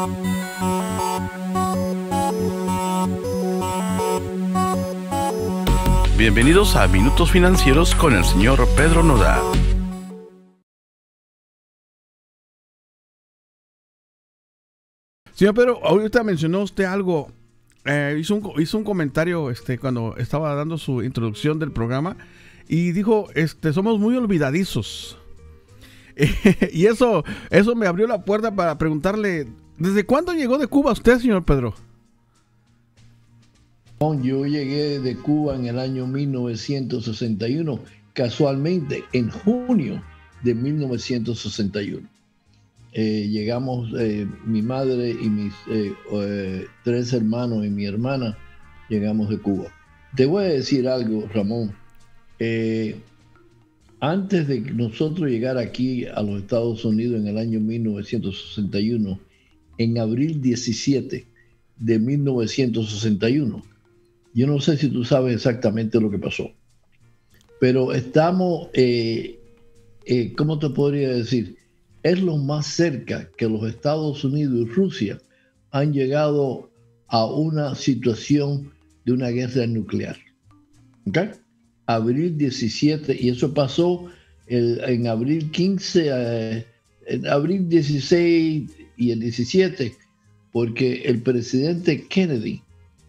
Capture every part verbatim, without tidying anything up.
Bienvenidos a Minutos Financieros con el señor Pedro Nodal. Señor Pedro, ahorita mencionó usted algo, eh, hizo, un, hizo un comentario este, cuando estaba dando su introducción del programa y dijo, este, somos muy olvidadizos. Y eso, eso me abrió la puerta para preguntarle, ¿desde cuándo llegó de Cuba usted, señor Pedro? Yo llegué de Cuba en el año mil novecientos sesenta y uno, casualmente en junio de mil novecientos sesenta y uno. Eh, llegamos, eh, mi madre y mis eh, eh, tres hermanos y mi hermana, llegamos de Cuba. Te voy a decir algo, Ramón. Eh, antes de que nosotros llegar aquí a los Estados Unidos en el año mil novecientos sesenta y uno, en abril diecisiete de mil novecientos sesenta y uno, yo no sé si tú sabes exactamente lo que pasó, pero estamos, eh, eh, ¿cómo te podría decir? Es lo más cerca que los Estados Unidos y Rusia han llegado a una situación de una guerra nuclear. ¿Ok? Abril diecisiete, y eso pasó el, en abril quince, eh, en abril dieciséis y el diecisiete, porque el presidente Kennedy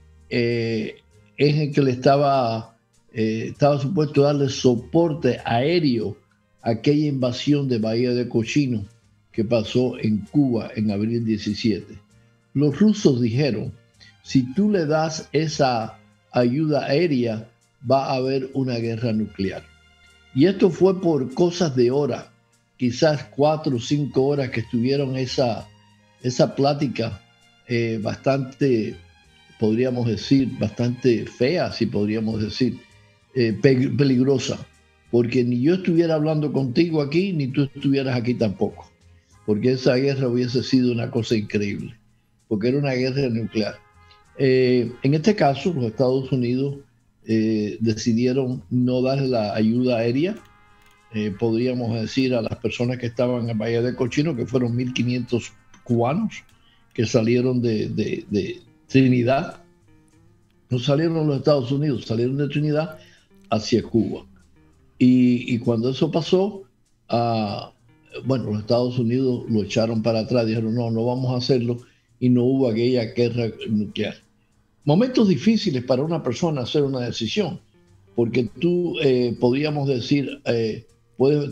eh, es el que le estaba, eh, estaba supuesto darle soporte aéreo a aquella invasión de Bahía de Cochino que pasó en Cuba en abril diecisiete. Los rusos dijeron, si tú le das esa ayuda aérea, va a haber una guerra nuclear. Y esto fue por cosas de horas, quizás cuatro o cinco horas que estuvieron esa, esa plática eh, bastante, podríamos decir, bastante fea, si podríamos decir, eh, pe- peligrosa, porque ni yo estuviera hablando contigo aquí, ni tú estuvieras aquí tampoco, porque esa guerra hubiese sido una cosa increíble, porque era una guerra nuclear. Eh, en este caso, los Estados Unidos eh, decidieron no dar la ayuda aérea, eh, podríamos decir a las personas que estaban en Bahía de Cochino, que fueron mil quinientos cubanos que salieron de, de, de Trinidad, no salieron de los Estados Unidos, salieron de Trinidad hacia Cuba. Y, y cuando eso pasó, uh, bueno, los Estados Unidos lo echaron para atrás, dijeron no, no vamos a hacerlo, y no hubo aquella guerra nuclear. Momentos difíciles para una persona hacer una decisión, porque tú, eh, podríamos decir, eh, puedes,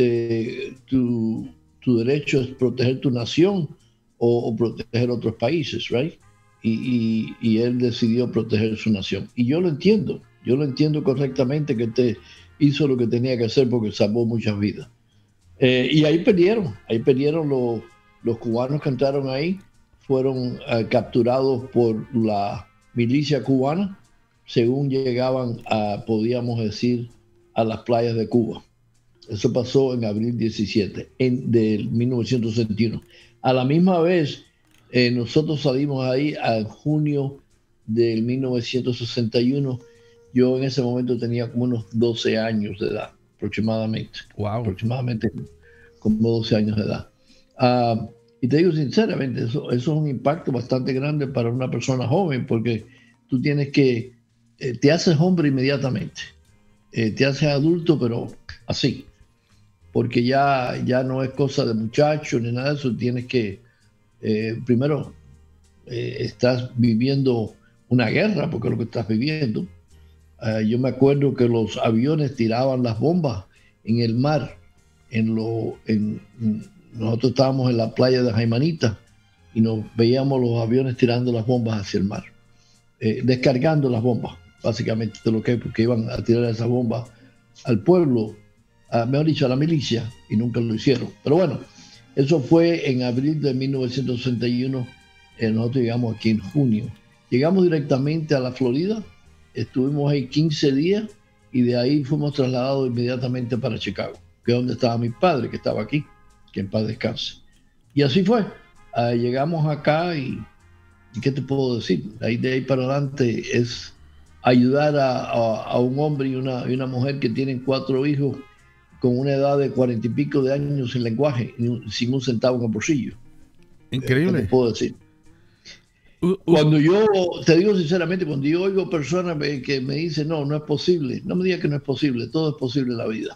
eh, tu, tu derecho es proteger tu nación o, o proteger otros países, right? Y, y, y él decidió proteger su nación. Y yo lo entiendo, yo lo entiendo correctamente que te hizo lo que tenía que hacer porque salvó muchas vidas. Eh, y ahí perdieron, ahí perdieron los, los cubanos que entraron ahí, fueron uh, capturados por la milicia cubana, según llegaban a, podríamos decir, a las playas de Cuba. Eso pasó en abril diecisiete en, de mil novecientos sesenta y uno. A la misma vez, eh, nosotros salimos ahí en junio del mil novecientos sesenta y uno. Yo en ese momento tenía como unos doce años de edad, aproximadamente. Wow. Aproximadamente como doce años de edad. Uh, y te digo sinceramente, eso, eso es un impacto bastante grande para una persona joven, porque tú tienes que, eh, te haces hombre inmediatamente. Eh, te haces adulto, pero así. Porque ya, ya no es cosa de muchacho ni nada de eso. Tienes que, eh, primero, eh, estás viviendo una guerra, porque es lo que estás viviendo. Uh, yo me acuerdo que los aviones tiraban las bombas en el mar. En lo, en, en, nosotros estábamos en la playa de Jaimanita y nos veíamos los aviones tirando las bombas hacia el mar, eh, descargando las bombas, básicamente, de lo que, porque iban a tirar esas bombas al pueblo, a, mejor dicho, a la milicia, y nunca lo hicieron. Pero bueno, eso fue en abril de mil novecientos sesenta y uno, eh, nosotros llegamos aquí en junio. Llegamos directamente a la Florida, estuvimos ahí quince días y de ahí fuimos trasladados inmediatamente para Chicago, que es donde estaba mi padre, que estaba aquí, que en paz descanse. Y así fue. Uh, llegamos acá y, y ¿qué te puedo decir? Ahí de ahí para adelante es ayudar a, a, a un hombre y una, y una mujer que tienen cuatro hijos con una edad de cuarenta y pico de años sin lenguaje, sin un centavo en el bolsillo. Increíble. ¿Qué te puedo decir? Cuando yo, te digo sinceramente, cuando yo oigo personas que me dicen, no, no es posible, no me digas que no es posible, todo es posible en la vida.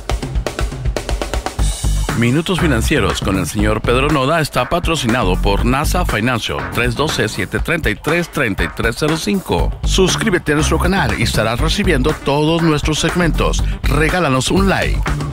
Minutos Financieros con el señor Pedro Noda está patrocinado por NASA Financial, tres uno dos, siete tres tres, tres tres cero cinco. Suscríbete a nuestro canal y estarás recibiendo todos nuestros segmentos. Regálanos un like.